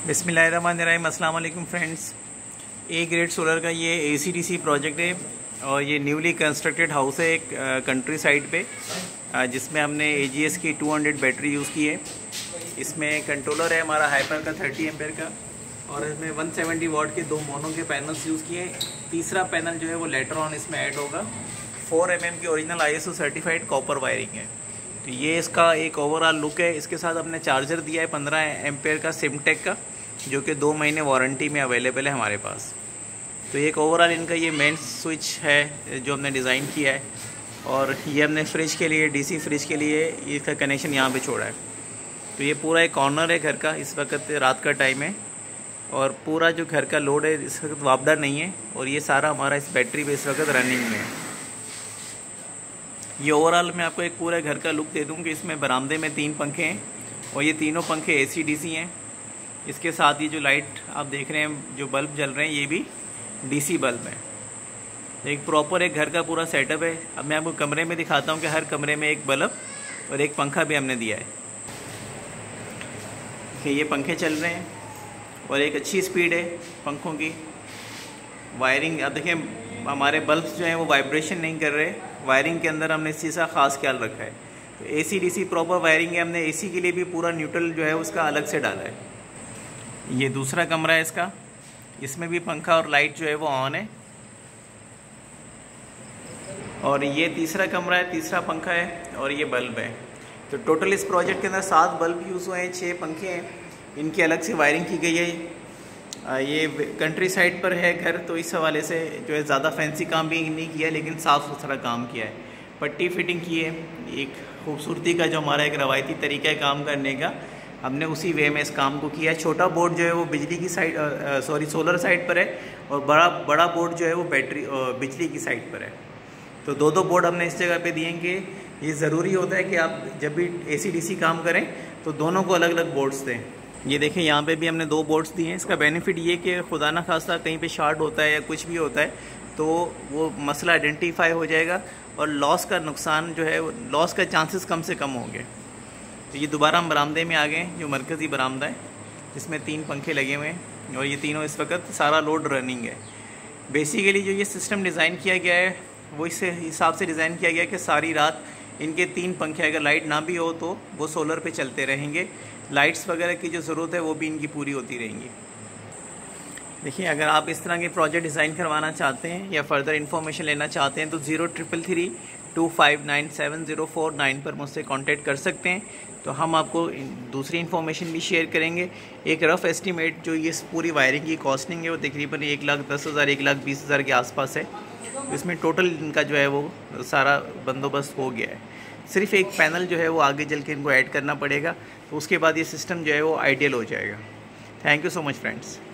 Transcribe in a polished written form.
बिस्मिल्लाहिर्रहमानिर्रहीम। अस्सलाम वालेकुम फ्रेंड्स। ए ग्रेड सोलर का ये ACDC प्रोजेक्ट है और ये न्यूली कंस्ट्रक्टेड हाउस है एक कंट्री साइड पे, जिसमें हमने AGS की 200 बैटरी यूज़ की है। इसमें कंट्रोलर है हमारा हाइपर का 30 एम्पेयर का, और इसमें 170 वाट के दो मोनो के पैनल्स यूज़ किए। तीसरा पैनल जो है वो लेटर ऑन इसमें ऐड होगा। 4 mm की original ISO certified copper wiring है। तो ये इसका एक ओवरऑल लुक है। इसके साथ हमने चार्जर दिया है 15 एम्पेयर का सिमटेक का, जो कि 2 महीने वारंटी में अवेलेबल है हमारे पास। तो एक ओवरऑल इनका ये मेन स्विच है जो हमने डिज़ाइन किया है, और ये हमने फ्रिज के लिए, DC फ्रिज के लिए इसका कनेक्शन यहाँ पे छोड़ा है। तो ये पूरा एक कॉर्नर है घर का। इस वक्त रात का टाइम है और पूरा जो घर का लोड है इस वक्त वापडा नहीं है, और ये सारा हमारा इस बैटरी पे इस वक्त रनिंग में है। ये ओवरऑल मैं आपको एक पूरे घर का लुक दे दूँ कि इसमें बरामदे में 3 पंखे हैं, और ये तीनों पंखे ACDC हैं। इसके साथ ही जो लाइट आप देख रहे हैं, जो बल्ब जल रहे हैं, ये भी DC बल्ब है। एक प्रॉपर एक घर का पूरा सेटअप है। अब मैं आपको कमरे में दिखाता हूँ कि हर कमरे में एक बल्ब और एक पंखा भी हमने दिया है। देखिए ये पंखे चल रहे हैं और एक अच्छी स्पीड है पंखों की। वायरिंग अब देखिए, हमारे बल्ब्स जो हैं वो वाइब्रेशन नहीं कर रहे। वायरिंग के अंदर हमने इस चीज़ का ख़ास ख्याल रखा है। तो ACDC प्रॉपर वायरिंग है। हमने AC के लिए भी पूरा न्यूट्रल जो है उसका अलग से डाला है। ये दूसरा कमरा है इसका, इसमें भी पंखा और लाइट जो है वो ऑन है। और ये तीसरा कमरा है, तीसरा पंखा है और ये बल्ब है। तो टोटल इस प्रोजेक्ट के अंदर 7 बल्ब यूज़ हुए हैं, 6 पंखे हैं। इनकी अलग से वायरिंग की गई है। ये कंट्री साइड पर है घर, तो इस हवाले से जो है ज़्यादा फैंसी काम भी नहीं किया, लेकिन साफ़ सुथरा काम किया है। पट्टी फिटिंग की है। एक खूबसूरती का जो हमारा एक रवायती तरीका है काम करने का, हमने उसी वे में इस काम को किया है। छोटा बोर्ड जो है वो बिजली की साइड सोलर साइड पर है, और बड़ा बोर्ड जो है वो बैटरी बिजली की साइड पर है। तो 2 बोर्ड हमने इस जगह पे दिए कि ये ज़रूरी होता है कि आप जब भी ACDC काम करें तो दोनों को अलग अलग बोर्ड्स दें। ये देखें, यहाँ पे भी हमने 2 बोर्ड्स दिए हैं। इसका बेनिफिट ये कि खुदा न खास्ता कहीं पे शॉर्ट होता है या कुछ भी होता है तो वो मसला आइडेंटिफाई हो जाएगा, और लॉस का नुकसान जो है, लॉस का चांसेस कम से कम होंगे। तो ये दोबारा हम बरामदे में आ गए, जो मरकज़ी बरामदा है, जिसमें 3 पंखे लगे हुए हैं, और ये तीनों इस वक्त सारा लोड रनिंग है। बेसिकली जो ये सिस्टम डिज़ाइन किया गया है वो इस हिसाब से डिज़ाइन किया गया है कि सारी रात इनके 3 पंखे, अगर लाइट ना भी हो तो वो सोलर पे चलते रहेंगे। लाइट्स वगैरह की जो ज़रूरत है वो भी इनकी पूरी होती रहेंगी। देखिए, अगर आप इस तरह के प्रोजेक्ट डिज़ाइन करवाना चाहते हैं या फर्दर इन्फॉर्मेशन लेना चाहते हैं तो 0333259709 पर मुझसे कांटेक्ट कर सकते हैं। तो हम आपको दूसरी इन्फॉर्मेशन भी शेयर करेंगे। एक रफ़ एस्टीमेट जो ये पूरी वायरिंग की कॉस्टिंग है वो तकरीबन 1,10,000 1,20,000 के आसपास है। तो इसमें टोटल इनका जो है वो सारा बंदोबस्त हो गया है। सिर्फ एक पैनल जो है वो आगे चल के इनको ऐड करना पड़ेगा, तो उसके बाद ये सिस्टम जो है वो आइडियल हो जाएगा। Thank you so much friends.